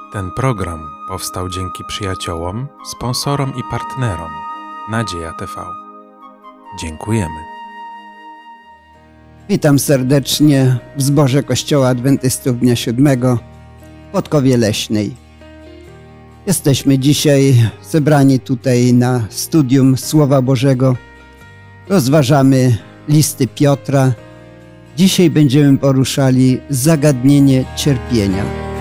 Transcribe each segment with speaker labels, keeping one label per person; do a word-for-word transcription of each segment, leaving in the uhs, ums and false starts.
Speaker 1: Ten program powstał dzięki przyjaciołom, sponsorom i partnerom Nadzieja T V. Dziękujemy.
Speaker 2: Witam serdecznie w zborze Kościoła Adwentystów Dnia Siódmego w Podkowie Leśnej. Jesteśmy dzisiaj zebrani tutaj na studium Słowa Bożego. Rozważamy listy Piotra. Dzisiaj będziemy poruszali zagadnienie cierpienia.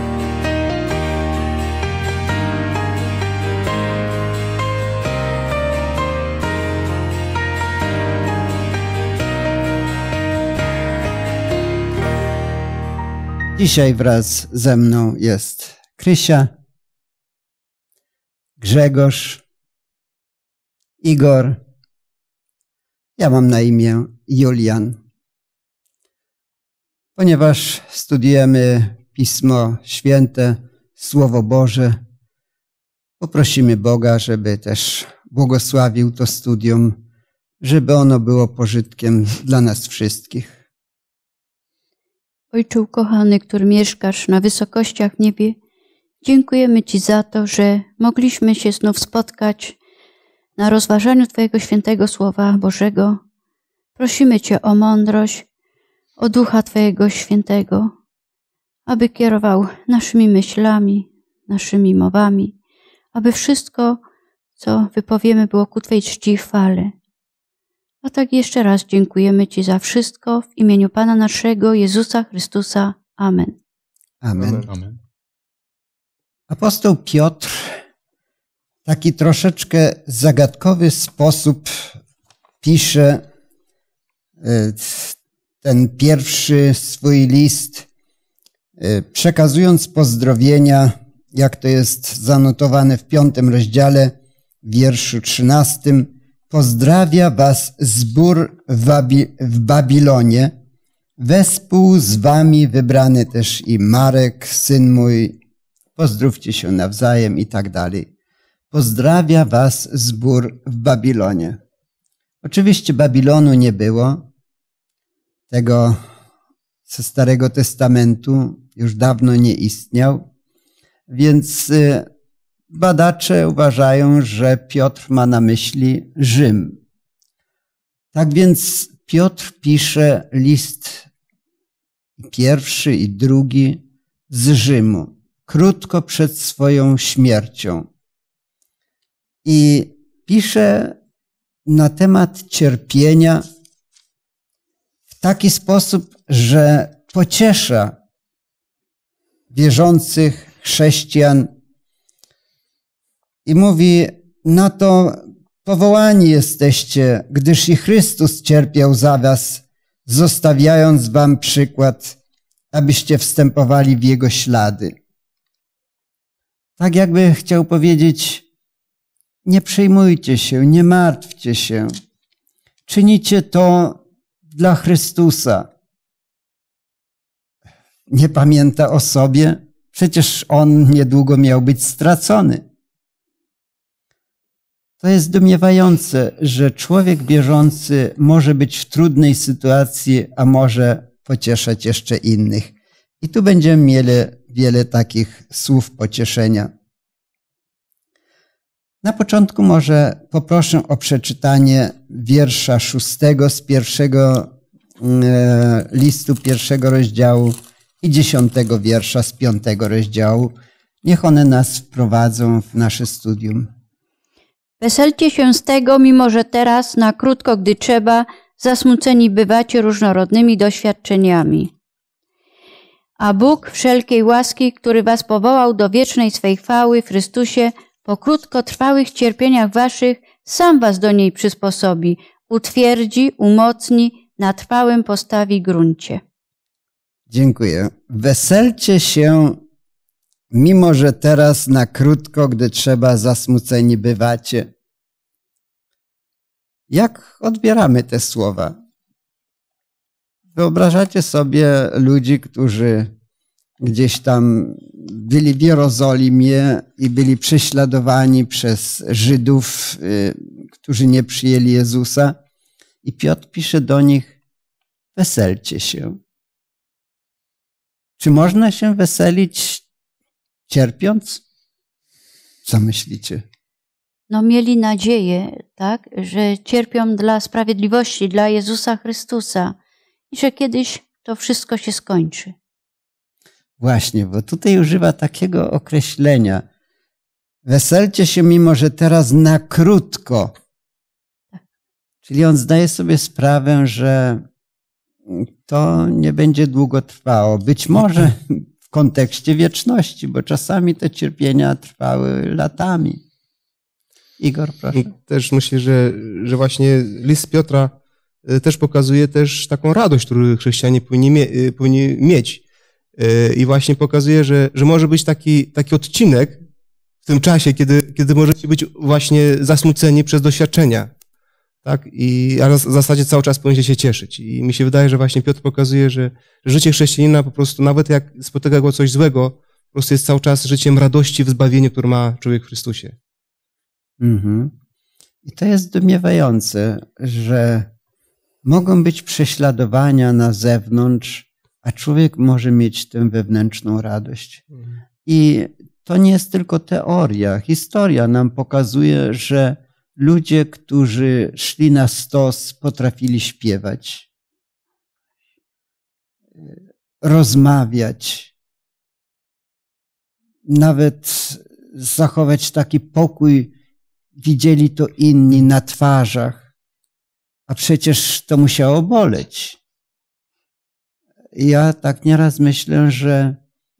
Speaker 2: Dzisiaj wraz ze mną jest Krysia, Grzegorz, Igor. Ja mam na imię Julian. Ponieważ studiujemy Pismo Święte, Słowo Boże, poprosimy Boga, żeby też błogosławił to studium, żeby ono było pożytkiem dla nas wszystkich.
Speaker 3: Ojcze ukochany, który mieszkasz na wysokościach w niebie, dziękujemy Ci za to, że mogliśmy się znów spotkać na rozważaniu Twojego świętego Słowa Bożego. Prosimy Cię o mądrość, o Ducha Twojego Świętego, aby kierował naszymi myślami, naszymi mowami, aby wszystko, co wypowiemy, było ku Twojej czci i chwale. A tak jeszcze raz dziękujemy Ci za wszystko w imieniu Pana naszego Jezusa Chrystusa. Amen.
Speaker 2: Amen. Amen. Apostoł Piotr w taki troszeczkę zagadkowy sposób pisze ten pierwszy swój list, przekazując pozdrowienia, jak to jest zanotowane w piątym rozdziale, w wierszu trzynastym. Pozdrawia was zbór w, Babi- w Babilonie, wespół z wami wybrany też i Marek, syn mój, pozdrówcie się nawzajem i tak dalej. Pozdrawia was zbór w Babilonie. Oczywiście Babilonu nie było, tego ze Starego Testamentu już dawno nie istniał, więc badacze uważają, że Piotr ma na myśli Rzym. Tak więc Piotr pisze list pierwszy i drugi z Rzymu, krótko przed swoją śmiercią. I pisze na temat cierpienia w taki sposób, że pociesza wierzących chrześcijan i mówi: na to powołani jesteście, gdyż i Chrystus cierpiał za was, zostawiając wam przykład, abyście wstępowali w Jego ślady. Tak jakby chciał powiedzieć: nie przejmujcie się, nie martwcie się. Czynicie to dla Chrystusa. Nie pamięta o sobie, przecież On niedługo miał być stracony. To jest zdumiewające, że człowiek wierzący może być w trudnej sytuacji, a może pocieszać jeszcze innych. I tu będziemy mieli wiele takich słów pocieszenia. Na początku może poproszę o przeczytanie wiersza szóstego z pierwszego e, listu pierwszego rozdziału i dziesiątego wiersza z piątego rozdziału. Niech one nas wprowadzą w nasze studium.
Speaker 3: Weselcie się z tego, mimo że teraz, na krótko, gdy trzeba, zasmuceni bywacie różnorodnymi doświadczeniami. A Bóg wszelkiej łaski, który was powołał do wiecznej swej chwały w Chrystusie, po krótkotrwałych cierpieniach waszych, sam was do niej przysposobi, utwierdzi, umocni, na trwałym postawi gruncie.
Speaker 2: Dziękuję. Weselcie się, mimo że teraz na krótko, gdy trzeba, zasmuceni bywacie. Jak odbieramy te słowa? Wyobrażacie sobie ludzi, którzy gdzieś tam byli w Jerozolimie i byli prześladowani przez Żydów, którzy nie przyjęli Jezusa. I Piotr pisze do nich: weselcie się. Czy można się weselić cierpiąc? Co myślicie?
Speaker 3: No mieli nadzieję, tak, że cierpią dla sprawiedliwości, dla Jezusa Chrystusa i że kiedyś to wszystko się skończy.
Speaker 2: Właśnie, bo tutaj używa takiego określenia. Weselcie się, mimo że teraz na krótko. Czyli on zdaje sobie sprawę, że to nie będzie długo trwało. Być może w kontekście wieczności, bo czasami te cierpienia trwały latami. Igor, proszę.
Speaker 4: Też myślę, że, że właśnie list Piotra też pokazuje też taką radość, którą chrześcijanie powinni, mie powinni mieć. I właśnie pokazuje, że, że może być taki, taki odcinek w tym czasie, kiedy, kiedy możecie być właśnie zasmuceni przez doświadczenia. Tak? I, a w zasadzie cały czas powinniście się cieszyć. I mi się wydaje, że właśnie Piotr pokazuje, że, że życie chrześcijanina po prostu, nawet jak spotyka go coś złego, po prostu jest cały czas życiem radości w zbawieniu, które ma człowiek w Chrystusie.
Speaker 2: Mhm. I to jest zdumiewające, że mogą być prześladowania na zewnątrz, a człowiek może mieć tę wewnętrzną radość. Mhm. I to nie jest tylko teoria. Historia nam pokazuje, że ludzie, którzy szli na stos, potrafili śpiewać, rozmawiać, nawet zachować taki pokój. Widzieli to inni na twarzach, a przecież to musiało boleć. Ja tak nieraz myślę, że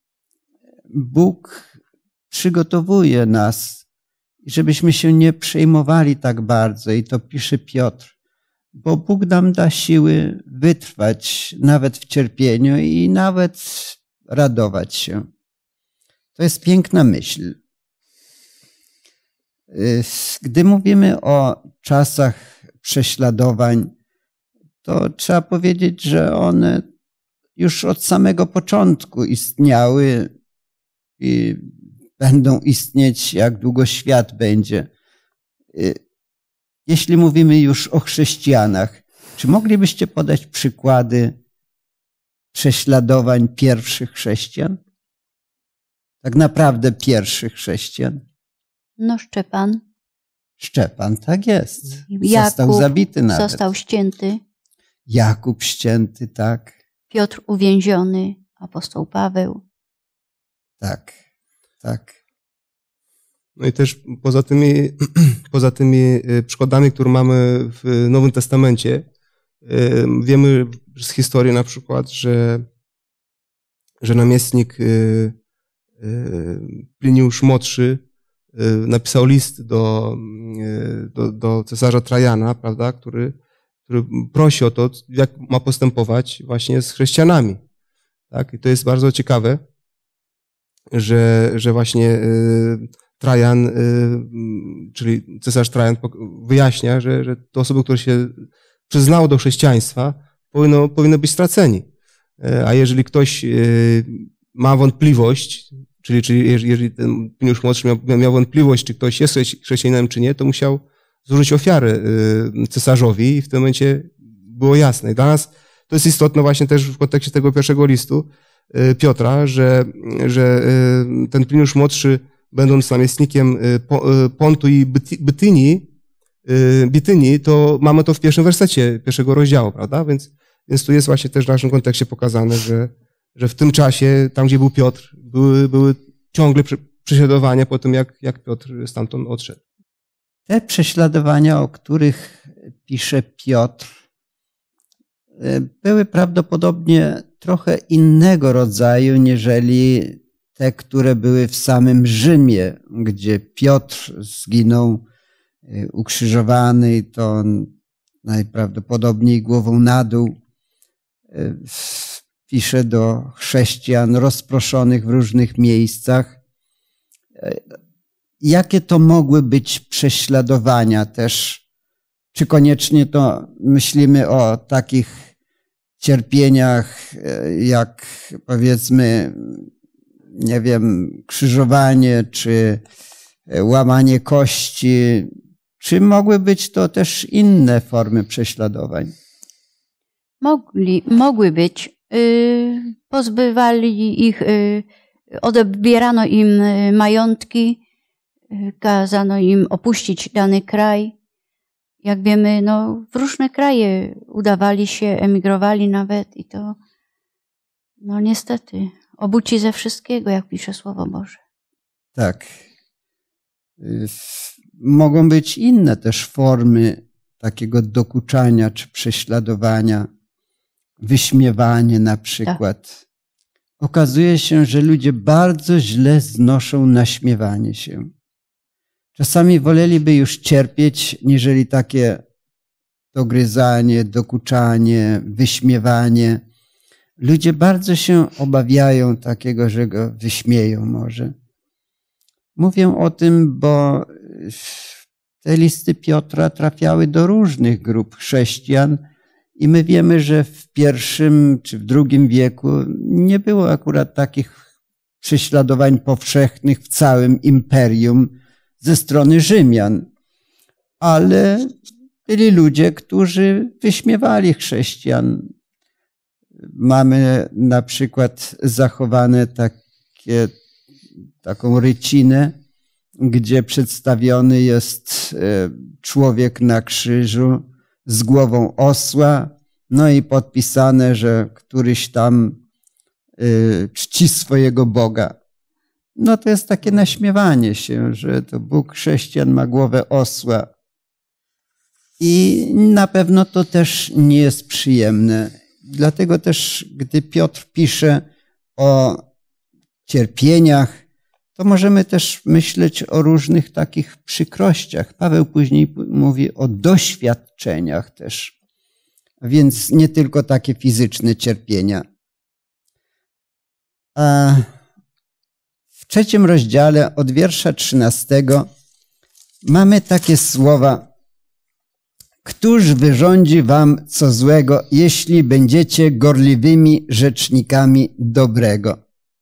Speaker 2: Bóg przygotowuje nas, żebyśmy się nie przejmowali tak bardzo, i to pisze Piotr, bo Bóg nam da siły wytrwać nawet w cierpieniu i nawet radować się. To jest piękna myśl. Gdy mówimy o czasach prześladowań, to trzeba powiedzieć, że one już od samego początku istniały i będą istnieć, jak długo świat będzie. Jeśli mówimy już o chrześcijanach, czy moglibyście podać przykłady prześladowań pierwszych chrześcijan? Tak naprawdę pierwszych chrześcijan?
Speaker 3: No Szczepan.
Speaker 2: Szczepan, tak jest.
Speaker 3: Jakub
Speaker 2: został zabity nawet.
Speaker 3: Został ścięty.
Speaker 2: Jakub ścięty, tak.
Speaker 3: Piotr uwięziony, apostoł Paweł.
Speaker 2: Tak, tak.
Speaker 4: No i też poza tymi, poza tymi przykładami, które mamy w Nowym Testamencie, wiemy z historii na przykład, że, że namiestnik Pliniusz Młodszy napisał list do, do, do cesarza Trajana, prawda, który, który prosi o to, jak ma postępować właśnie z chrześcijanami. Tak? I to jest bardzo ciekawe, że, że właśnie Trajan, czyli cesarz Trajan wyjaśnia, że, że te osoby, które się przyznały do chrześcijaństwa, powinno, powinny być straceni. A jeżeli ktoś ma wątpliwość, czyli, czyli jeżeli ten Pliniusz Młodszy miał, miał wątpliwość, czy ktoś jest chrześcijaninem, czy nie, to musiał złożyć ofiarę cesarzowi i w tym momencie było jasne. I dla nas to jest istotne właśnie też w kontekście tego pierwszego listu Piotra, że, że ten Pliniusz Młodszy, będąc namiestnikiem Pontu i Bytynii, Bitynii, to mamy to w pierwszym wersecie pierwszego rozdziału, prawda? Więc, więc tu jest właśnie też w naszym kontekście pokazane, że, że w tym czasie, tam gdzie był Piotr, były, były ciągle prześladowania po tym, jak, jak Piotr stamtąd odszedł.
Speaker 2: Te prześladowania, o których pisze Piotr, były prawdopodobnie trochę innego rodzaju, niżeli te, które były w samym Rzymie, gdzie Piotr zginął ukrzyżowany i to najprawdopodobniej głową na dół. Pisze do chrześcijan rozproszonych w różnych miejscach. Jakie to mogły być prześladowania też? Czy koniecznie to myślimy o takich cierpieniach jak, powiedzmy, nie wiem, krzyżowanie czy łamanie kości? Czy mogły być to też inne formy prześladowań?
Speaker 3: Mogli, mogły być. Yy, pozbywali ich yy, odbierano im majątki, kazano im opuścić dany kraj. Jak wiemy, no, w różne kraje udawali się, emigrowali nawet i to, no niestety, obuci ze wszystkiego, jak pisze Słowo Boże.
Speaker 2: Tak. Mogą być inne też formy takiego dokuczania czy prześladowania, wyśmiewanie na przykład. Tak. Okazuje się, że ludzie bardzo źle znoszą naśmiewanie się. Czasami woleliby już cierpieć, niżeli takie dogryzanie, dokuczanie, wyśmiewanie. Ludzie bardzo się obawiają takiego, że go wyśmieją może. Mówię o tym, bo te listy Piotra trafiały do różnych grup chrześcijan i my wiemy, że w pierwszym czy w drugim wieku nie było akurat takich prześladowań powszechnych w całym imperium ze strony Rzymian, ale byli ludzie, którzy wyśmiewali chrześcijan. Mamy na przykład zachowane takie, taką rycinę, gdzie przedstawiony jest człowiek na krzyżu z głową osła, no i podpisane, że któryś tam czci swojego Boga. No to jest takie naśmiewanie się, że to Bóg chrześcijan ma głowę osła. I na pewno to też nie jest przyjemne. Dlatego też, gdy Piotr pisze o cierpieniach, to możemy też myśleć o różnych takich przykrościach. Paweł później mówi o doświadczeniach też. Więc nie tylko takie fizyczne cierpienia. A w trzecim rozdziale od wiersza trzynastego mamy takie słowa: Któż wyrządzi wam co złego, jeśli będziecie gorliwymi rzecznikami dobrego?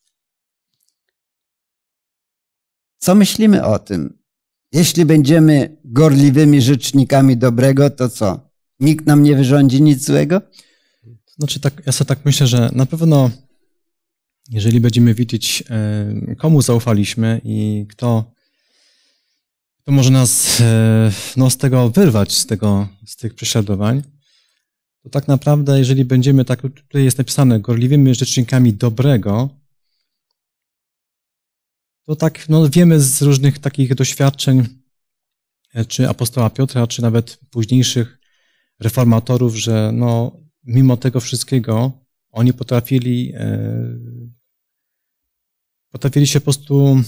Speaker 2: Co myślimy o tym? Jeśli będziemy gorliwymi rzecznikami dobrego, to co? Nikt nam nie wyrządzi nic złego?
Speaker 5: Znaczy, tak, ja sobie tak myślę, że na pewno jeżeli będziemy wiedzieć, komu zaufaliśmy i kto, kto może nas no, z tego wyrwać, z, tego, z tych prześladowań, to tak naprawdę, jeżeli będziemy, tak tutaj jest napisane, gorliwymi rzecznikami dobrego, to tak no, wiemy z różnych takich doświadczeń, czy apostoła Piotra, czy nawet późniejszych reformatorów, że no, mimo tego wszystkiego oni potrafili, e, potrafili się po prostu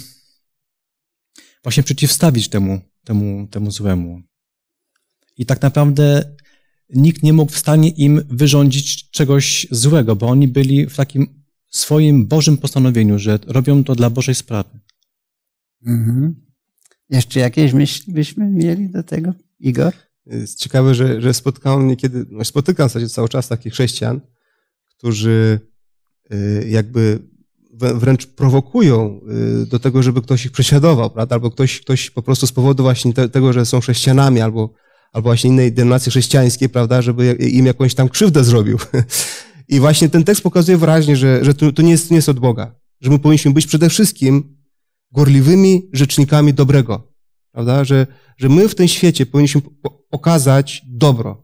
Speaker 5: właśnie przeciwstawić temu, temu, temu złemu. I tak naprawdę nikt nie mógł w stanie im wyrządzić czegoś złego, bo oni byli w takim swoim Bożym postanowieniu, że robią to dla Bożej sprawy.
Speaker 2: Mhm. Jeszcze jakieś myśli byśmy mieli do tego, Igor?
Speaker 4: Jest ciekawe, że, że spotkałem niekiedy, no spotykam w zasadzie cały czas takich chrześcijan, którzy jakby wręcz prowokują do tego, żeby ktoś ich prześladował, prawda? Albo ktoś, ktoś po prostu z powodu właśnie te, tego, że są chrześcijanami, albo, albo właśnie innej denominacji chrześcijańskiej, prawda, żeby im jakąś tam krzywdę zrobił. I właśnie ten tekst pokazuje wyraźnie, że, że to, to nie jest, nie jest od Boga. Że my powinniśmy być przede wszystkim gorliwymi rzecznikami dobrego, prawda? Że, że my w tym świecie powinniśmy pokazać dobro.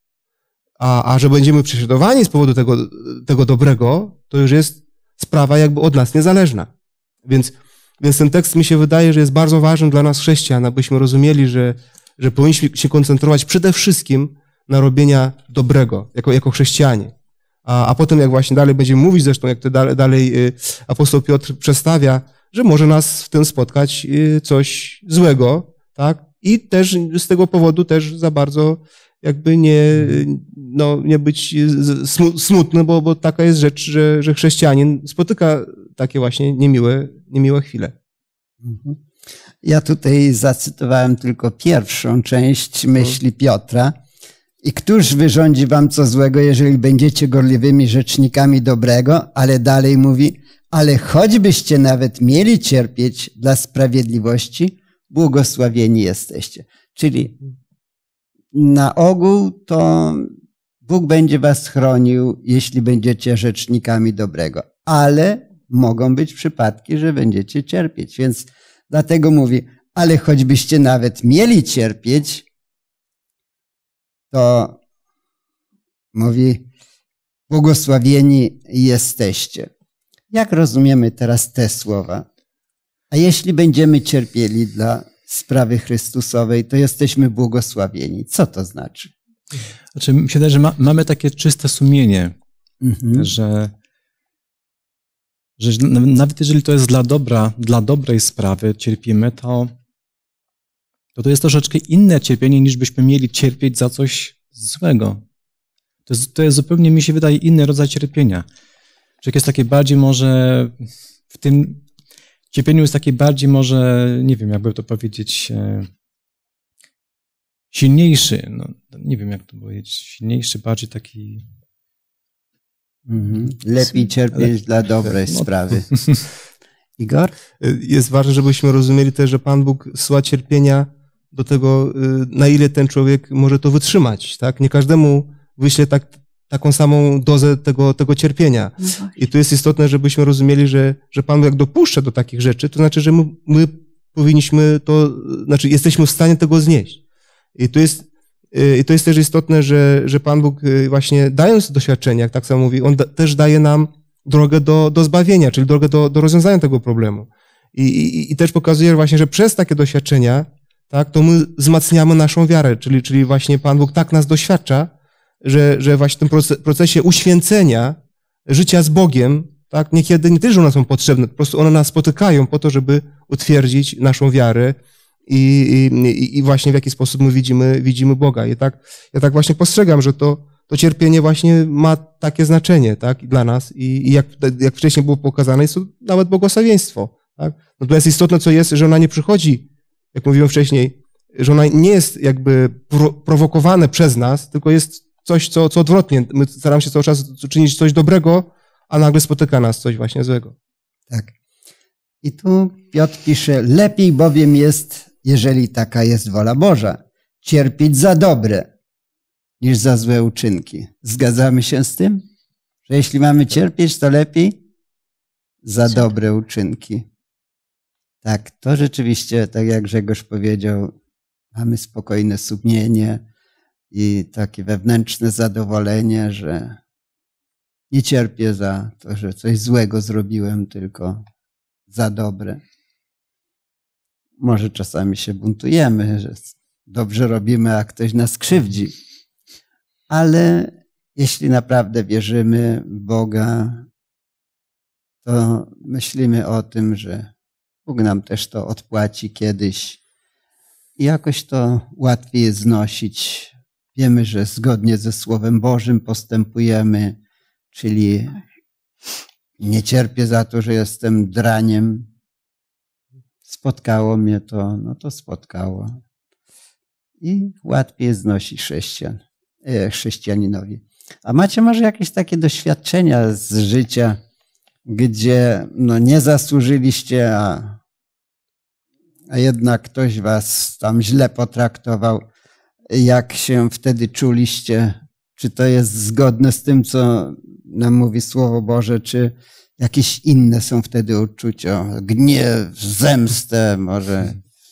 Speaker 4: A, a że będziemy prześladowani z powodu tego, tego dobrego, to już jest sprawa jakby od nas niezależna. Więc, więc ten tekst mi się wydaje, że jest bardzo ważny dla nas chrześcijan, abyśmy rozumieli, że, że powinniśmy się koncentrować przede wszystkim na robienia dobrego, jako, jako chrześcijanie. A, a potem jak właśnie dalej będziemy mówić, zresztą jak to dalej, dalej apostoł Piotr przedstawia, że może nas w tym spotkać coś złego, tak? I też z tego powodu też za bardzo jakby nie, no, nie być smutny, bo, bo taka jest rzecz, że, że chrześcijanin spotyka takie właśnie niemiłe, niemiłe chwile.
Speaker 2: Ja tutaj zacytowałem tylko pierwszą część myśli Piotra. I któż wyrządzi wam co złego, jeżeli będziecie gorliwymi rzecznikami dobrego? Ale dalej mówi, ale choćbyście nawet mieli cierpieć dla sprawiedliwości, błogosławieni jesteście. Czyli na ogół to Bóg będzie was chronił, jeśli będziecie rzecznikami dobrego. Ale mogą być przypadki, że będziecie cierpieć. Więc dlatego mówi, ale choćbyście nawet mieli cierpieć, to mówi, błogosławieni jesteście. Jak rozumiemy teraz te słowa? A jeśli będziemy cierpieli dla sprawy Chrystusowej, to jesteśmy błogosławieni. Co to znaczy?
Speaker 5: Znaczy, mi się wydaje, że ma, mamy takie czyste sumienie,
Speaker 2: Mhm.
Speaker 5: że, że nawet jeżeli to jest dla dobra, dla dobrej sprawy cierpimy, to, to to jest troszeczkę inne cierpienie, niż byśmy mieli cierpieć za coś złego. To jest, to jest zupełnie, mi się wydaje, inny rodzaj cierpienia. Że jest takie bardziej może w tym cierpieniu jest takie bardziej może, nie wiem, jakby to powiedzieć, silniejszy, no, nie wiem jak to powiedzieć, silniejszy, bardziej taki...
Speaker 2: Mhm. Lepiej cierpieć
Speaker 5: Ale...
Speaker 2: dla dobrej
Speaker 5: no.
Speaker 2: sprawy. Igor?
Speaker 4: Jest ważne, żebyśmy rozumieli też, że Pan Bóg zsyła cierpienia do tego, na ile ten człowiek może to wytrzymać. Tak? Nie każdemu wyśle tak, taką samą dozę tego, tego cierpienia.
Speaker 3: No
Speaker 4: I tu jest istotne, żebyśmy rozumieli, że, że Pan Bóg jak dopuszcza do takich rzeczy, to znaczy, że my, my powinniśmy to, znaczy jesteśmy w stanie tego znieść. I to jest, i to jest też istotne, że, że Pan Bóg właśnie dając doświadczenia, jak tak samo mówi, On da, też daje nam drogę do, do zbawienia, czyli drogę do, do rozwiązania tego problemu. I, i, I też pokazuje właśnie, że przez takie doświadczenia, tak, to my wzmacniamy naszą wiarę, czyli, czyli właśnie Pan Bóg tak nas doświadcza, że, że właśnie w tym procesie uświęcenia, życia z Bogiem, tak, niekiedy nie też one są potrzebne, po prostu one nas spotykają po to, żeby utwierdzić naszą wiarę i, i, i właśnie w jaki sposób my widzimy, widzimy Boga. I tak, ja tak właśnie postrzegam, że to, to cierpienie właśnie ma takie znaczenie, tak, dla nas i, i jak, jak wcześniej było pokazane, jest to nawet błogosławieństwo, tak. No to jest istotne, co jest, że ona nie przychodzi, jak mówiłem wcześniej, że ona nie jest jakby pro, prowokowane przez nas, tylko jest coś, co, co odwrotnie. My staramy się cały czas czynić coś dobrego, a nagle spotyka nas coś właśnie złego.
Speaker 2: Tak. I tu Piotr pisze, lepiej bowiem jest, jeżeli taka jest wola Boża, cierpieć za dobre, niż za złe uczynki. Zgadzamy się z tym? Że jeśli mamy cierpieć, to lepiej za dobre uczynki. Tak, to rzeczywiście, tak jak Grzegorz powiedział, mamy spokojne sumienie i takie wewnętrzne zadowolenie, że nie cierpię za to, że coś złego zrobiłem, tylko za dobre. Może czasami się buntujemy, że dobrze robimy, a ktoś nas krzywdzi. Ale jeśli naprawdę wierzymy w Boga, to myślimy o tym, że Bóg nam też to odpłaci kiedyś i jakoś to łatwiej jest znosić. Wiemy, że zgodnie ze Słowem Bożym postępujemy, czyli nie cierpię za to, że jestem draniem. Spotkało mnie to, no to spotkało. I łatwiej jest znosić chrześcijan, e, chrześcijaninowi. A macie może jakieś takie doświadczenia z życia, gdzie no nie zasłużyliście, a, a jednak ktoś was tam źle potraktował. Jak się wtedy czuliście? Czy to jest zgodne z tym, co nam mówi Słowo Boże, czy jakieś inne są wtedy uczucia? Gniew, zemstę, może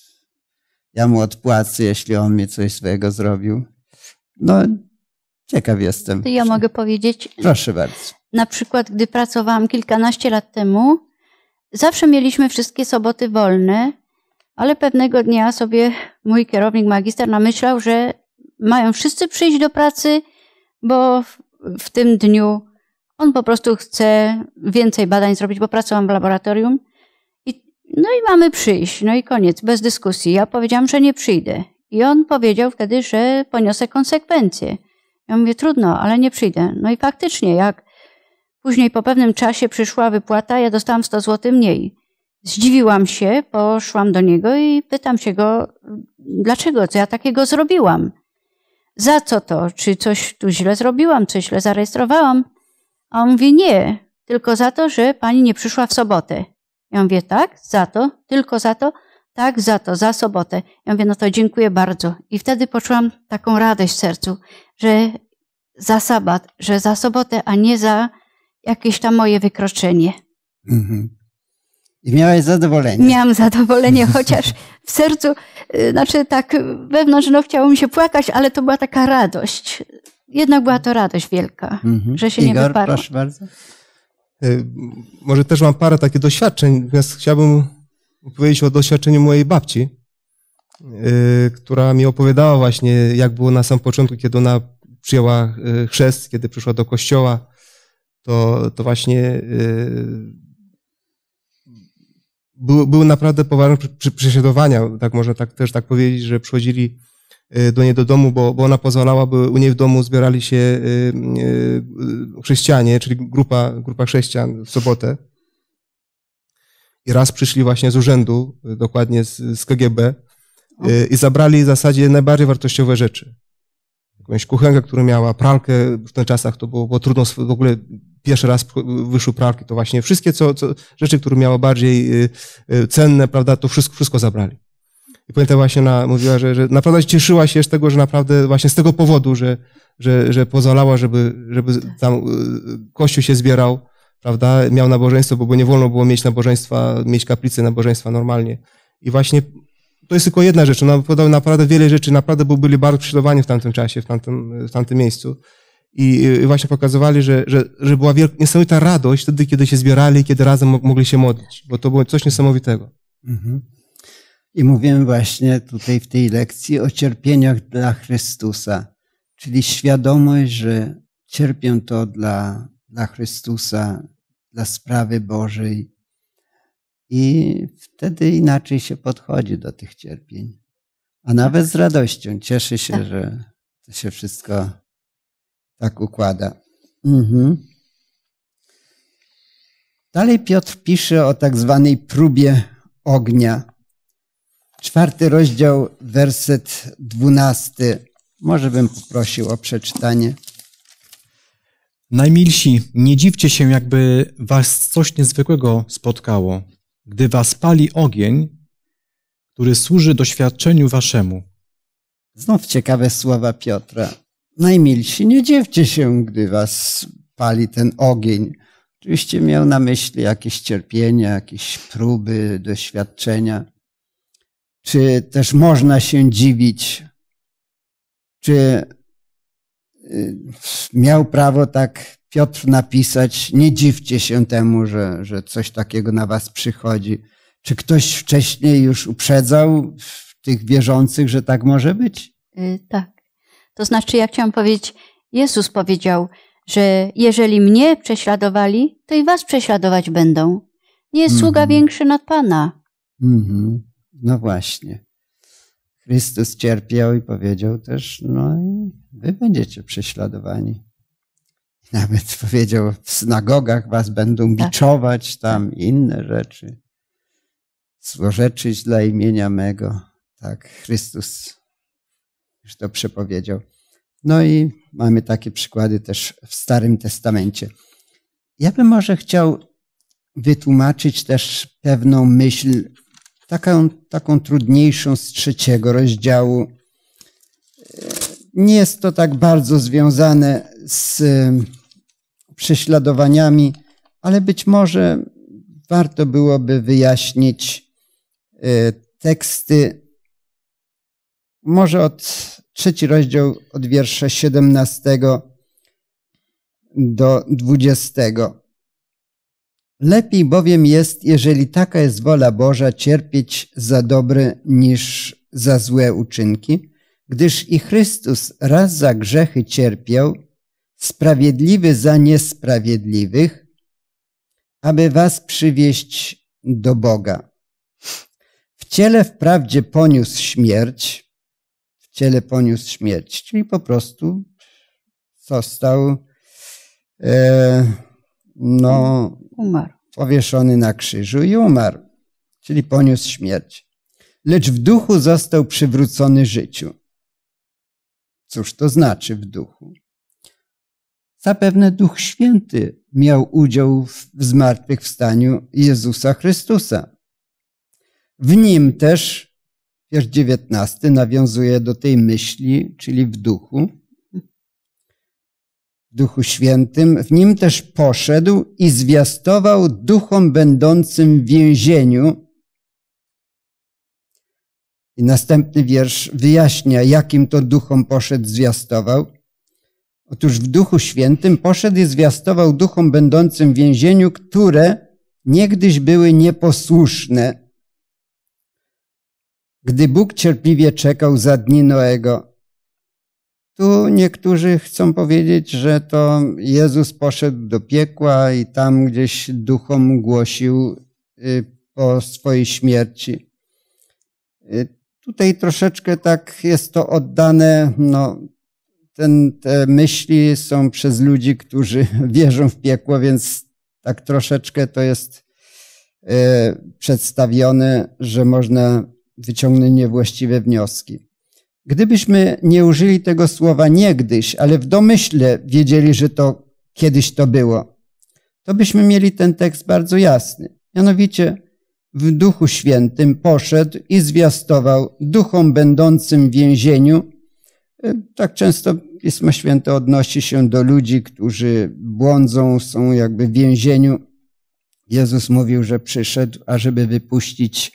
Speaker 2: ja mu odpłacę, jeśli on mi coś złego zrobił. No, ciekaw jestem.
Speaker 3: To ja mogę powiedzieć.
Speaker 2: Proszę bardzo.
Speaker 3: Na przykład, gdy pracowałam kilkanaście lat temu, zawsze mieliśmy wszystkie soboty wolne, ale pewnego dnia sobie mój kierownik, magister namyślał, że mają wszyscy przyjść do pracy, bo w, w tym dniu on po prostu chce więcej badań zrobić, bo pracowałam w laboratorium. I, no i mamy przyjść, no i koniec, bez dyskusji. Ja powiedziałam, że nie przyjdę. I on powiedział wtedy, że poniosę konsekwencje. Ja mówię, trudno, ale nie przyjdę. No i faktycznie, jak później po pewnym czasie przyszła wypłata, ja dostałam sto złotych mniej. Zdziwiłam się, poszłam do niego i pytam się go, dlaczego, co ja takiego zrobiłam? Za co to? Czy coś tu źle zrobiłam, coś źle zarejestrowałam? A on mówi, nie, tylko za to, że pani nie przyszła w sobotę. Ja mówię, tak, za to, tylko za to? Tak, za to, za sobotę. Ja mówię, no to dziękuję bardzo. I wtedy poczułam taką radość w sercu, że za sabat, że za sobotę, a nie za jakieś tam moje wykroczenie.
Speaker 2: Mhm. I miałeś zadowolenie.
Speaker 3: Miałam zadowolenie, chociaż w sercu, y, znaczy tak wewnątrz, no chciało mi się płakać, ale to była taka radość. Jednak była to radość wielka,
Speaker 2: Mhm.
Speaker 3: że się
Speaker 2: Igor,
Speaker 3: nie wyparło.
Speaker 2: proszę bardzo.
Speaker 4: Y, Może też mam parę takich doświadczeń, natomiast chciałbym opowiedzieć o doświadczeniu mojej babci, y, która mi opowiadała właśnie, jak było na samym początku, kiedy ona przyjęła y, chrzest, kiedy przyszła do kościoła, to, to właśnie y, były, były naprawdę poważne przy- prześladowania, tak można tak, też tak powiedzieć, że przychodzili y, do niej do domu, bo, bo ona pozwalała, by u niej w domu zbierali się y, y, chrześcijanie, czyli grupa, grupa chrześcijan w sobotę. I raz przyszli właśnie z urzędu, y, dokładnie z, z K G B, y, i zabrali w zasadzie najbardziej wartościowe rzeczy. Jakąś kuchenkę, którą miała, pralkę, w tych czasach to było, było trudno, w ogóle pierwszy raz wyszły pralki, to właśnie wszystkie co, co, rzeczy, które miała bardziej y, y, cenne, prawda, to wszystko, wszystko zabrali. I pamiętam właśnie ona mówiła, że, że naprawdę cieszyła się z tego, że naprawdę właśnie z tego powodu, że, że, że pozwalała, żeby, żeby tam y, Kościół się zbierał, prawda, miał nabożeństwo, bo nie wolno było mieć nabożeństwa, mieć kaplicy nabożeństwa normalnie. I właśnie to jest tylko jedna rzecz. Ona podała naprawdę wiele rzeczy, naprawdę byli bardzo prześladowani w tamtym czasie, w tamtym, w tamtym miejscu. I, i właśnie pokazywali, że, że, że była wielka, niesamowita radość wtedy, kiedy się zbierali, kiedy razem mogli się modlić, bo to było coś niesamowitego.
Speaker 2: Mhm. I mówimy właśnie tutaj w tej lekcji o cierpieniach dla Chrystusa, czyli świadomość, że cierpię to dla, dla Chrystusa, dla sprawy Bożej. I wtedy inaczej się podchodzi do tych cierpień. A nawet z radością. Cieszy się, że to się wszystko tak układa. Mhm. Dalej Piotr pisze o tak zwanej próbie ognia. Czwarty rozdział, werset dwunasty. Może bym poprosił o przeczytanie.
Speaker 5: Najmilsi, nie dziwcie się, jakby was coś niezwykłego spotkało, gdy was pali ogień, który służy doświadczeniu waszemu.
Speaker 2: Znów ciekawe słowa Piotra. Najmilsi, nie dziwcie się, gdy was pali ten ogień. Oczywiście miał na myśli jakieś cierpienia, jakieś próby, doświadczenia. Czy też można się dziwić? Czy miał prawo tak Piotr napisać, nie dziwcie się temu, że, że coś takiego na was przychodzi? Czy ktoś wcześniej już uprzedzał tych wierzących, że tak może być?
Speaker 3: Y, tak. To znaczy, ja chciałam powiedzieć, Jezus powiedział, że jeżeli mnie prześladowali, to i was prześladować będą. Nie jest sługa
Speaker 2: Mhm.
Speaker 3: większy nad Pana.
Speaker 2: Mhm. No właśnie. Chrystus cierpiał i powiedział też, no i wy będziecie prześladowani. Nawet powiedział, w synagogach was będą
Speaker 3: Tak.
Speaker 2: biczować, tam inne rzeczy. Złorzeczyć dla imienia mego. Tak, Chrystus już to przepowiedział. No i mamy takie przykłady też w Starym Testamencie. Ja bym może chciał wytłumaczyć też pewną myśl, taką, taką trudniejszą z trzeciego rozdziału. Nie jest to tak bardzo związane z prześladowaniami, ale być może warto byłoby wyjaśnić teksty, może od trzeci rozdział, od wiersza siedemnastego do dwudziestego. Lepiej bowiem jest, jeżeli taka jest wola Boża, cierpieć za dobre niż za złe uczynki, gdyż i Chrystus raz za grzechy cierpiał, sprawiedliwy za niesprawiedliwych, aby was przywieść do Boga. W ciele wprawdzie poniósł śmierć, w ciele poniósł śmierć, czyli po prostu został e, no,
Speaker 3: Umarł.
Speaker 2: powieszony na krzyżu i umarł, czyli poniósł śmierć. Lecz w duchu został przywrócony życiu. Cóż to znaczy w duchu? Zapewne Duch Święty miał udział w zmartwychwstaniu Jezusa Chrystusa. W nim też, wiersz dziewiętnasty nawiązuje do tej myśli, czyli w duchu. w Duchu Świętym, w nim też poszedł i zwiastował duchom będącym w więzieniu. I następny wiersz wyjaśnia, jakim to duchom poszedł, zwiastował. Otóż w Duchu Świętym poszedł i zwiastował duchom będącym w więzieniu, które niegdyś były nieposłuszne, gdy Bóg cierpliwie czekał za dni Noego. Tu niektórzy chcą powiedzieć, że to Jezus poszedł do piekła i tam gdzieś duchom głosił po swojej śmierci. Tutaj troszeczkę tak jest to oddane, no, ten, te myśli są przez ludzi, którzy wierzą w piekło, więc tak troszeczkę to jest e, przedstawione, że można wyciągnąć niewłaściwe wnioski. Gdybyśmy nie użyli tego słowa niegdyś, ale w domyśle wiedzieli, że to kiedyś to było, to byśmy mieli ten tekst bardzo jasny. Mianowicie w Duchu Świętym poszedł i zwiastował duchom będącym w więzieniu. Tak często Pismo Święte odnosi się do ludzi, którzy błądzą, są jakby w więzieniu. Jezus mówił, że przyszedł, ażeby wypuścić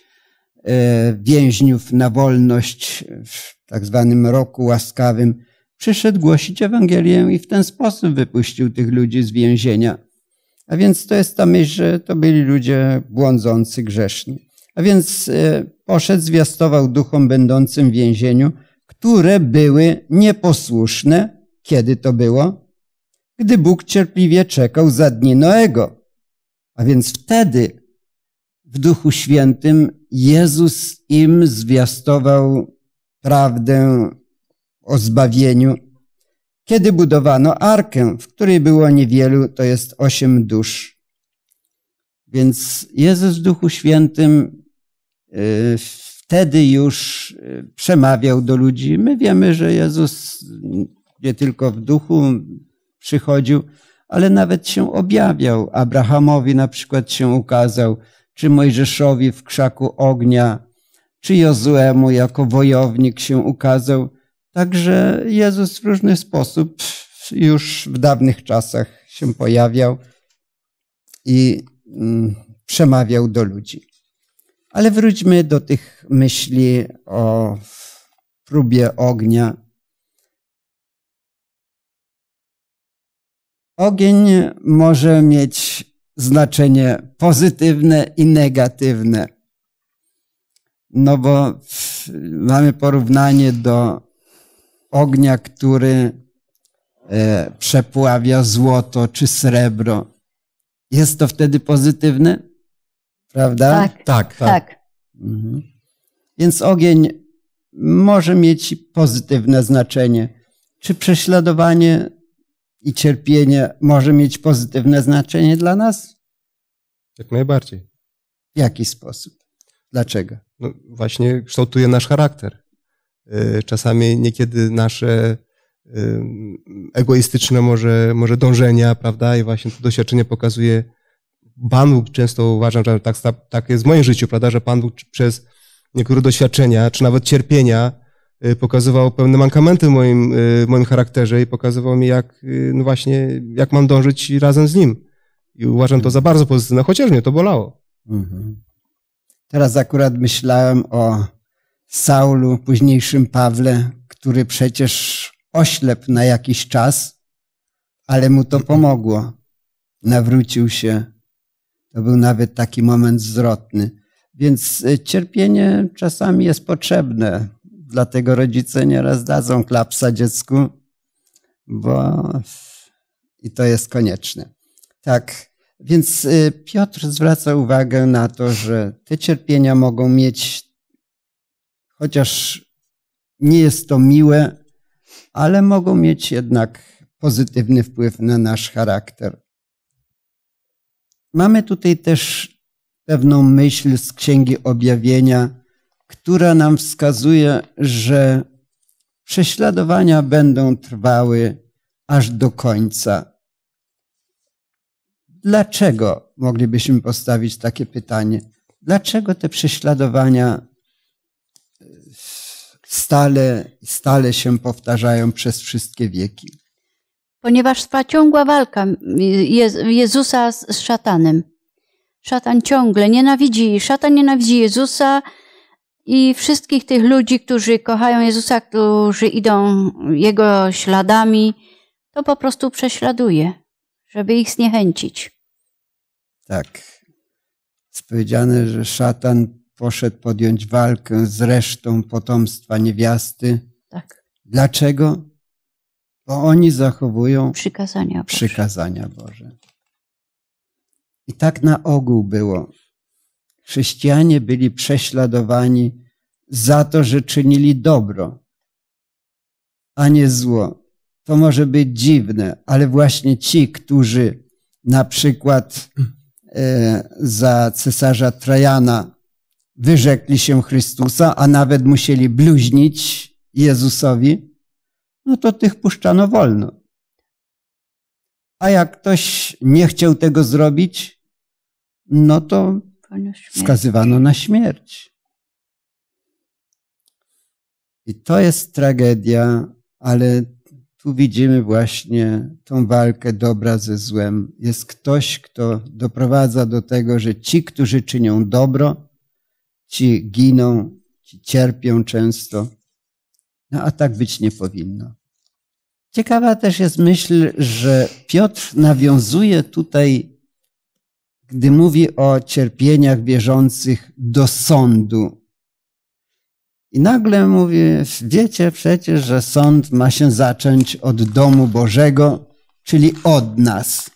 Speaker 2: więźniów na wolność w tak zwanym roku łaskawym. Przyszedł głosić Ewangelię i w ten sposób wypuścił tych ludzi z więzienia. A więc to jest ta myśl, że to byli ludzie błądzący, grzeszni. A więc poszedł, zwiastował duchom będącym w więzieniu, które były nieposłuszne. Kiedy to było? Gdy Bóg cierpliwie czekał za dni Noego. A więc wtedy w Duchu Świętym Jezus im zwiastował prawdę o zbawieniu. Kiedy budowano arkę, w której było niewielu, to jest osiem dusz. Więc Jezus w Duchu Świętym wtedy już przemawiał do ludzi. My wiemy, że Jezus nie tylko w duchu przychodził, ale nawet się objawiał. Abrahamowi na przykład się ukazał, czy Mojżeszowi w krzaku ognia, czy Jozuemu jako wojownik się ukazał. Także Jezus w różny sposób już w dawnych czasach się pojawiał i przemawiał do ludzi. Ale wróćmy do tych myśli o próbie ognia. Ogień może mieć znaczenie pozytywne i negatywne. No bo mamy porównanie do ognia, który przepławia złoto czy srebro. Jest to wtedy pozytywne? Prawda?
Speaker 3: Tak, tak. tak.
Speaker 2: Mhm. Więc ogień może mieć pozytywne znaczenie. Czy prześladowanie i cierpienie może mieć pozytywne znaczenie dla nas?
Speaker 4: Jak najbardziej.
Speaker 2: W jaki sposób? Dlaczego?
Speaker 4: No właśnie kształtuje nasz charakter. Czasami niekiedy nasze egoistyczne może, może dążenia, prawda? I właśnie to doświadczenie pokazuje. Pan Bóg, często uważam, że tak, tak jest w moim życiu, prawda? Że Pan Bóg przez niektóre doświadczenia, czy nawet cierpienia pokazywał pewne mankamenty w moim, w moim charakterze i pokazywał mi, jak, no właśnie, jak mam dążyć razem z Nim. I uważam to za bardzo pozytywne, chociaż mnie to bolało.
Speaker 2: Mhm. Teraz akurat myślałem o Saulu, późniejszym Pawle, który przecież oślepł na jakiś czas, ale mu to pomogło. Nawrócił się. To był nawet taki moment zwrotny. Więc cierpienie czasami jest potrzebne. Dlatego rodzice nieraz dadzą klapsa dziecku, bo i to jest konieczne. Tak, więc Piotr zwraca uwagę na to, że te cierpienia mogą mieć, chociaż nie jest to miłe, ale mogą mieć jednak pozytywny wpływ na nasz charakter. Mamy tutaj też pewną myśl z Księgi Objawienia, która nam wskazuje, że prześladowania będą trwały aż do końca. Dlaczego, moglibyśmy postawić takie pytanie, dlaczego te prześladowania stale, stale się powtarzają przez wszystkie wieki?
Speaker 3: Ponieważ trwa ciągła walka Jezusa z szatanem. Szatan ciągle nienawidzi, szatan nienawidzi Jezusa i wszystkich tych ludzi, którzy kochają Jezusa, którzy idą Jego śladami, to po prostu prześladuje, żeby ich zniechęcić.
Speaker 2: Tak. Jest powiedziane, że szatan poszedł podjąć walkę z resztą potomstwa niewiasty.
Speaker 3: Tak.
Speaker 2: Dlaczego? Bo oni zachowują
Speaker 3: Przykazania Boże.
Speaker 2: przykazania Boże. I tak na ogół było. Chrześcijanie byli prześladowani za to, że czynili dobro, a nie zło. To może być dziwne, ale właśnie ci, którzy na przykład e, za cesarza Trajana wyrzekli się Chrystusa, a nawet musieli bluźnić Jezusowi, no to tych puszczano wolno. A jak ktoś nie chciał tego zrobić, no to skazywano na śmierć. I to jest tragedia, ale tu widzimy właśnie tą walkę dobra ze złem. Jest ktoś, kto doprowadza do tego, że ci, którzy czynią dobro, ci giną, ci cierpią często. No a tak być nie powinno. Ciekawa też jest myśl, że Piotr nawiązuje tutaj, gdy mówi o cierpieniach wierzących, do sądu. I nagle mówi, wiecie przecież, że sąd ma się zacząć od domu Bożego, czyli od nas.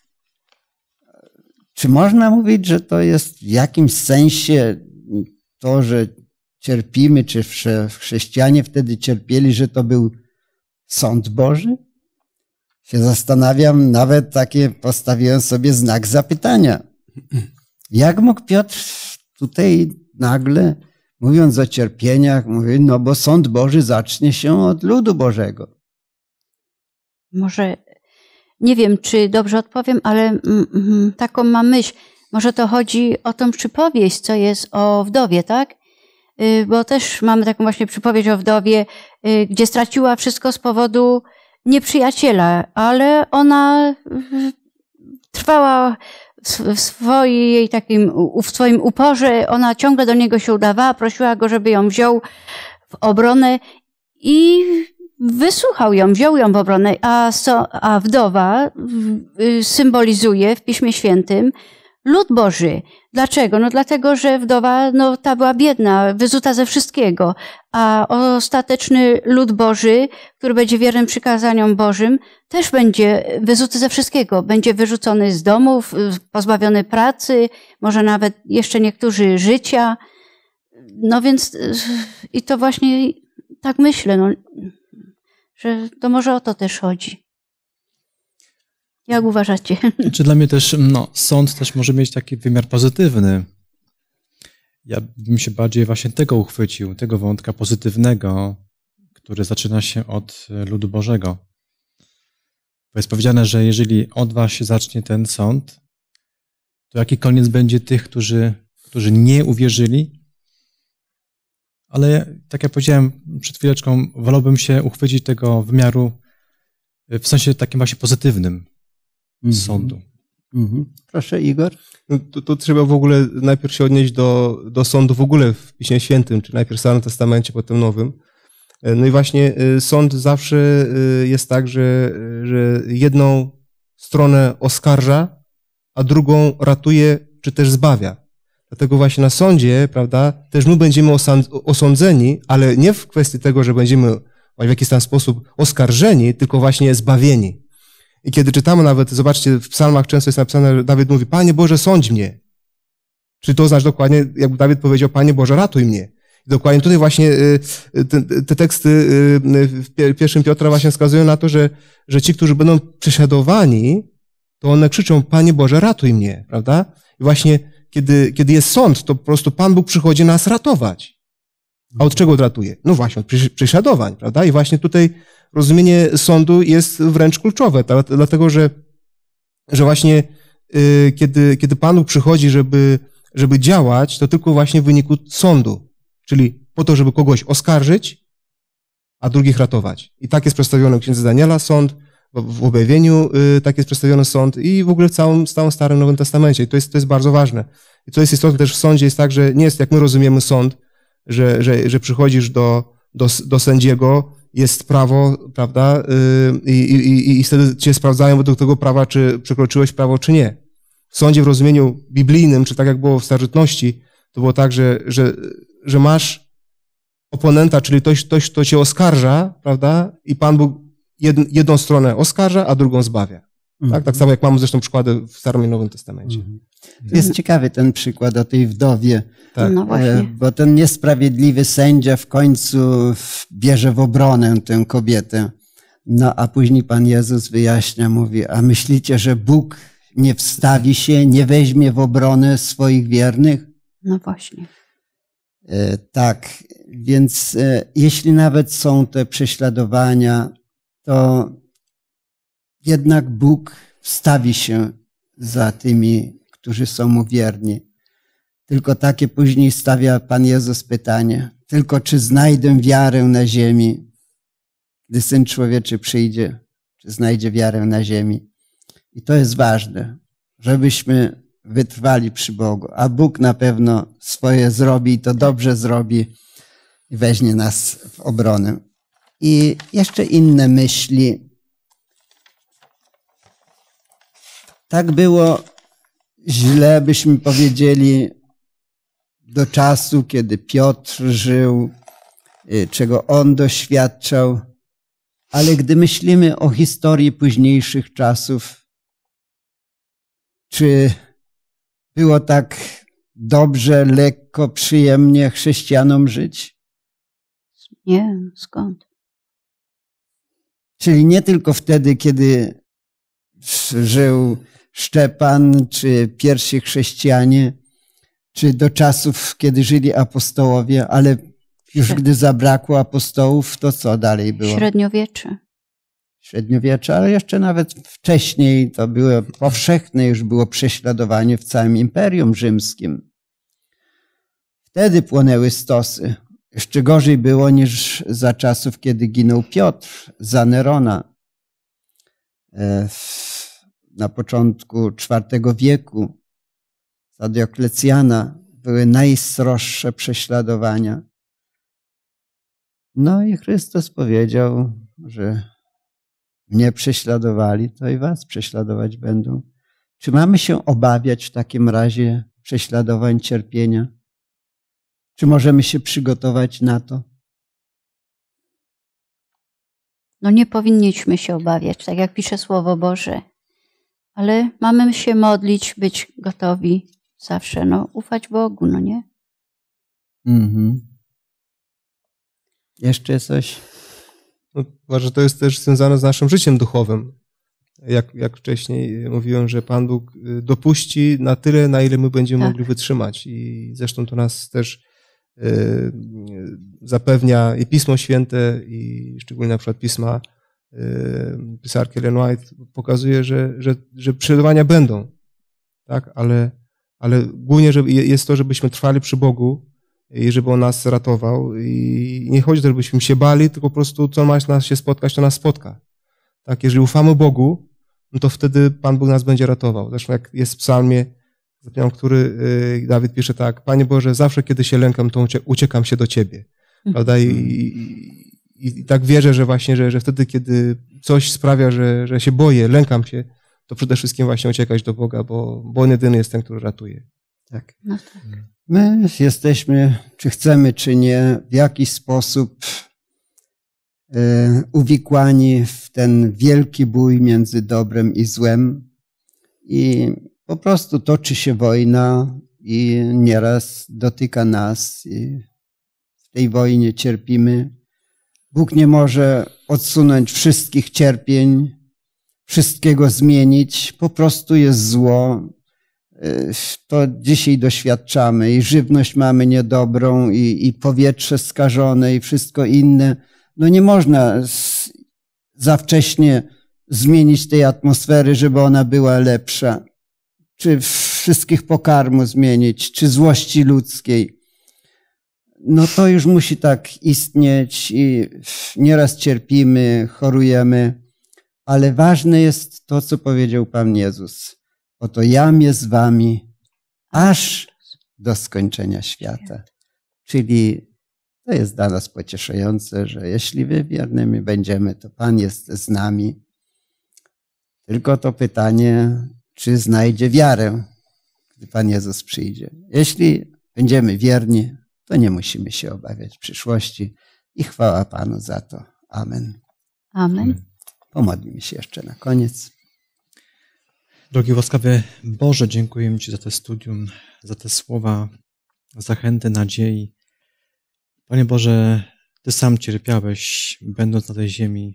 Speaker 2: Czy można mówić, że to jest w jakimś sensie to, że cierpimy, czy chrześcijanie wtedy cierpieli, że to był sąd Boży? Się zastanawiam, nawet takie postawiłem sobie znak zapytania. Jak mógł Piotr tutaj nagle, mówiąc o cierpieniach, mówi, no bo sąd Boży zacznie się od ludu Bożego.
Speaker 3: Może, nie wiem, czy dobrze odpowiem, ale mm, mm, taką mam myśl. Może to chodzi o tą przypowieść, co jest o wdowie, tak? Yy, bo też mamy taką właśnie przypowieść o wdowie, yy, gdzie straciła wszystko z powodu nieprzyjaciela, ale ona yy, trwała w swojej takim, w swoim uporze, ona ciągle do niego się udawała, prosiła go, żeby ją wziął w obronę i wysłuchał ją, wziął ją w obronę, a, so, a wdowa symbolizuje w Piśmie Świętym lud Boży. Dlaczego? No dlatego, że wdowa, no ta była biedna, wyzuta ze wszystkiego, a ostateczny lud Boży, który będzie wiernym przykazaniom Bożym, też będzie wyzuty ze wszystkiego. Będzie wyrzucony z domów, pozbawiony pracy, może nawet jeszcze niektórzy życia. No więc i to właśnie tak myślę, no, że to może o to też chodzi. Jak uważacie?
Speaker 5: Czy dla mnie też no, sąd też może mieć taki wymiar pozytywny. Ja bym się bardziej właśnie tego uchwycił, tego wątka pozytywnego, który zaczyna się od ludu Bożego. Bo jest powiedziane, że jeżeli od was się zacznie ten sąd, to jaki koniec będzie tych, którzy, którzy nie uwierzyli? Ale tak jak powiedziałem przed chwileczką, wolałbym się uchwycić tego wymiaru w sensie takim właśnie pozytywnym mm-hmm. sądu.
Speaker 2: Mm-hmm. Proszę, Igor.
Speaker 4: No, to, to trzeba w ogóle najpierw się odnieść do, do sądu w ogóle w Piśmie Świętym, czy najpierw w Starym Testamencie, potem Nowym. No i właśnie sąd zawsze jest tak, że, że jedną stronę oskarża, a drugą ratuje, czy też zbawia. Dlatego właśnie na sądzie, prawda, też my będziemy osądzeni, ale nie w kwestii tego, że będziemy w jakiś tam sposób oskarżeni, tylko właśnie zbawieni. I kiedy czytamy nawet, zobaczcie, w psalmach często jest napisane, że Dawid mówi, Panie Boże, sądź mnie. Czy to znaczy dokładnie, jakby Dawid powiedział, Panie Boże, ratuj mnie. I dokładnie tutaj właśnie te, te teksty w pierwszym Piotra właśnie wskazują na to, że, że ci, którzy będą prześladowani, to one krzyczą, Panie Boże, ratuj mnie, prawda? I właśnie kiedy, kiedy jest sąd, to po prostu Pan Bóg przychodzi nas ratować. A od czego ratuje? No właśnie, od prześladowań, prawda? I właśnie tutaj rozumienie sądu jest wręcz kluczowe, dlatego że, że właśnie kiedy, kiedy Pan Bóg przychodzi, żeby, żeby działać, to tylko właśnie w wyniku sądu. Czyli po to, żeby kogoś oskarżyć, a drugich ratować. I tak jest przedstawiony w Księdze Daniela sąd, W objawieniu tak jest przedstawiony sąd i w ogóle w całym, w całym Starym Nowym Testamencie. I to jest, to jest bardzo ważne. I to jest istotne też w sądzie jest tak, że nie jest jak my rozumiemy sąd, że, że, że przychodzisz do, do, do sędziego, jest prawo, prawda, i, i, i wtedy cię sprawdzają według tego prawa, czy przekroczyłeś prawo, czy nie. W sądzie w rozumieniu biblijnym, czy tak jak było w starożytności, to było tak, że, że, że masz oponenta, czyli ktoś, ktoś, kto cię oskarża, prawda, i Pan Bóg jedną stronę oskarża, a drugą zbawia. Mm. Tak? Tak samo jak mamy zresztą przykłady w Starym i Nowym Testamencie. Mm.
Speaker 2: Jest ciekawy ten przykład o tej wdowie,
Speaker 4: tak.
Speaker 3: No właśnie.
Speaker 2: Bo ten niesprawiedliwy sędzia w końcu bierze w obronę tę kobietę. No a później Pan Jezus wyjaśnia, mówi, a myślicie, że Bóg nie wstawi się, nie weźmie w obronę swoich wiernych?
Speaker 3: No właśnie.
Speaker 2: E, tak, więc e, jeśli nawet są te prześladowania, to jednak Bóg wstawi się za tymi, którzy są mu wierni. Tylko takie później stawia Pan Jezus pytanie, tylko czy znajdę wiarę na ziemi, gdy Syn Człowieczy przyjdzie, czy znajdzie wiarę na ziemi. I to jest ważne, żebyśmy wytrwali przy Bogu, a Bóg na pewno swoje zrobi i to dobrze zrobi i weźmie nas w obronę. I jeszcze inne myśli. Tak było źle, byśmy powiedzieli, do czasu, kiedy Piotr żył, czego on doświadczał, ale gdy myślimy o historii późniejszych czasów, czy było tak dobrze, lekko, przyjemnie chrześcijanom żyć?
Speaker 3: Nie, skąd?
Speaker 2: Czyli nie tylko wtedy, kiedy żył Szczepan, czy pierwsi chrześcijanie, czy do czasów, kiedy żyli apostołowie, ale już gdy zabrakło apostołów, to co dalej było?
Speaker 3: Średniowiecze.
Speaker 2: Średniowiecze, ale jeszcze nawet wcześniej to było powszechne, już było prześladowanie w całym Imperium Rzymskim. Wtedy płonęły stosy. Jeszcze gorzej było niż za czasów, kiedy ginął Piotr za Nerona. Na początku czwartego wieku za Dioklecjana były najsroższe prześladowania. No i Chrystus powiedział, że mnie prześladowali, to i was prześladować będą. Czy mamy się obawiać w takim razie prześladowań, cierpienia? Czy możemy się przygotować na to?
Speaker 3: No nie powinniśmy się obawiać, tak jak pisze Słowo Boże. Ale mamy się modlić, być gotowi zawsze, no ufać Bogu, no nie?
Speaker 2: Mhm. Jeszcze coś?
Speaker 4: No, uważam, że to jest też związane z naszym życiem duchowym. Jak, jak wcześniej mówiłem, że Pan Bóg dopuści na tyle, na ile my będziemy tak. mogli wytrzymać. I zresztą to nas też y, zapewnia i Pismo Święte, i szczególnie na przykład pisma y, pisarki Ellen White pokazuje, że, że, że prześladowania będą. Tak? Ale, ale głównie że jest to, żebyśmy trwali przy Bogu, i żeby On nas ratował. I nie chodzi o to, żebyśmy się bali, tylko po prostu co ma nas się spotkać, to nas spotka. Tak, jeżeli ufamy Bogu, no to wtedy Pan Bóg nas będzie ratował. Zresztą jak jest w psalmie, który Dawid pisze tak, Panie Boże, zawsze kiedy się lękam, to uciekam się do Ciebie. Prawda? I, i, i tak wierzę, że właśnie, że, że wtedy, kiedy coś sprawia, że, że się boję, lękam się, to przede wszystkim właśnie uciekać do Boga, bo, bo On jedyny jest ten, który ratuje.
Speaker 2: Tak.
Speaker 3: No tak.
Speaker 2: My jesteśmy, czy chcemy, czy nie, w jakiś sposób y, uwikłani w ten wielki bój między dobrem i złem i po prostu toczy się wojna i nieraz dotyka nas i w tej wojnie cierpimy. Bóg nie może odsunąć wszystkich cierpień, wszystkiego zmienić, po prostu jest zło. To dzisiaj doświadczamy i żywność mamy niedobrą i, i powietrze skażone i wszystko inne. No nie można z, za wcześnie zmienić tej atmosfery, żeby ona była lepsza. Czy wszystkich pokarmu zmienić, czy złości ludzkiej. No to już musi tak istnieć i nieraz cierpimy, chorujemy, ale ważne jest to, co powiedział Pan Jezus. Oto jam jest z wami aż do skończenia świata. Czyli to jest dla nas pocieszające, że jeśli wy wiernymi będziemy, to Pan jest z nami. Tylko to pytanie, czy znajdzie wiarę, gdy Pan Jezus przyjdzie. Jeśli będziemy wierni, to nie musimy się obawiać przyszłości i chwała Panu za to. Amen.
Speaker 3: Amen.
Speaker 2: Pomodlimy się jeszcze na koniec.
Speaker 5: Drogi łaskawy Boże, dziękujemy Ci za to studium, za te słowa zachęty, nadziei. Panie Boże, Ty sam cierpiałeś, będąc na tej ziemi.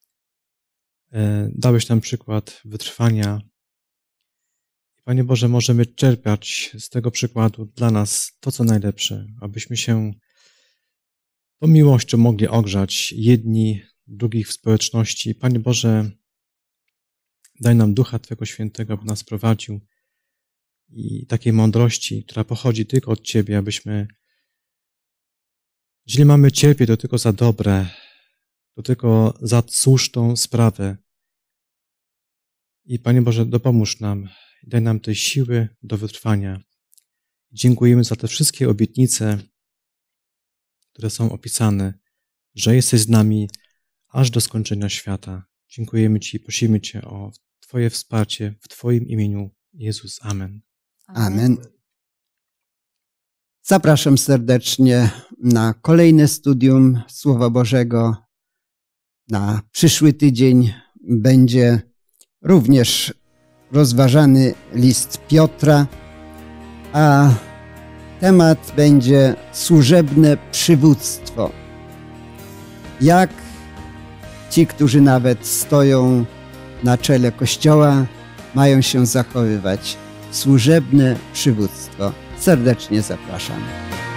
Speaker 5: Dałeś nam przykład wytrwania. Panie Boże, możemy czerpać z tego przykładu dla nas to, co najlepsze, abyśmy się tą miłością mogli ogrzać jedni drugich w społeczności. Panie Boże, daj nam Ducha Twego Świętego, aby nas prowadził i takiej mądrości, która pochodzi tylko od Ciebie, abyśmy, jeżeli mamy cierpieć, to tylko za dobre, to tylko za słuszną sprawę. I Panie Boże, dopomóż nam, daj nam tej siły do wytrwania. Dziękujemy za te wszystkie obietnice, które są opisane, że jesteś z nami aż do skończenia świata. Dziękujemy Ci i prosimy Cię o Twoje wsparcie w Twoim imieniu, Jezus. Amen.
Speaker 2: Amen. Zapraszam serdecznie na kolejne studium Słowa Bożego. Na przyszły tydzień będzie również rozważany list Piotra, a temat będzie służebne przywództwo. Jak ci, którzy nawet stoją na czele Kościoła, mają się zachowywać. Służebne przywództwo. Serdecznie zapraszam.